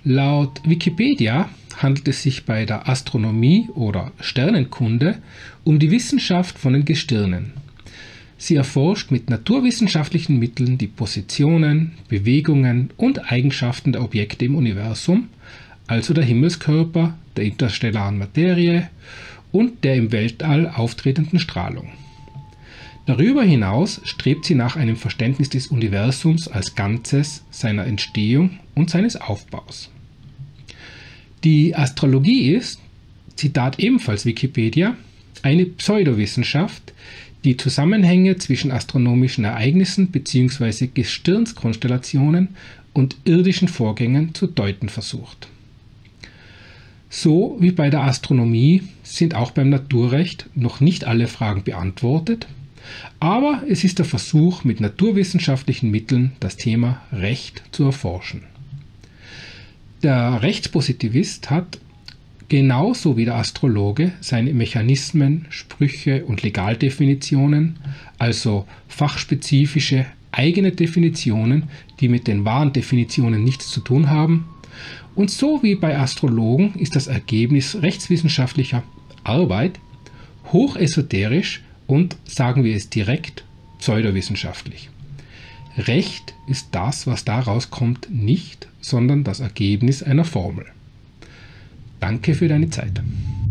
Laut Wikipedia handelt es sich bei der Astronomie oder Sternenkunde um die Wissenschaft von den Gestirnen. Sie erforscht mit naturwissenschaftlichen Mitteln die Positionen, Bewegungen und Eigenschaften der Objekte im Universum, also der Himmelskörper, der interstellaren Materie und der im Weltall auftretenden Strahlung. Darüber hinaus strebt sie nach einem Verständnis des Universums als Ganzes, seiner Entstehung und seines Aufbaus. Die Astrologie ist, Zitat ebenfalls Wikipedia, eine Pseudowissenschaft, die Zusammenhänge zwischen astronomischen Ereignissen bzw. Gestirnskonstellationen und irdischen Vorgängen zu deuten versucht. So wie bei der Astronomie sind auch beim Naturrecht noch nicht alle Fragen beantwortet, aber es ist der Versuch, mit naturwissenschaftlichen Mitteln das Thema Recht zu erforschen. Der Rechtspositivist hat, genauso wie der Astrologe, seine Mechanismen, Sprüche und Legaldefinitionen, also fachspezifische eigene Definitionen, die mit den wahren Definitionen nichts zu tun haben. Und so wie bei Astrologen ist das Ergebnis rechtswissenschaftlicher Arbeit hochesoterisch und, sagen wir es direkt, pseudowissenschaftlich. Recht ist das, was daraus kommt, nicht, sondern das Ergebnis einer Formel. Danke für deine Zeit.